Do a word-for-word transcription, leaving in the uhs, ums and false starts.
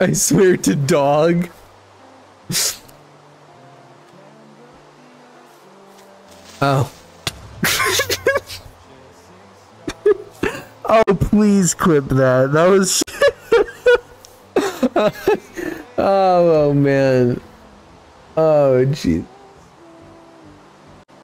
I swear to dog. Oh. Oh, please clip that. That was. oh, oh man. Oh, jeez.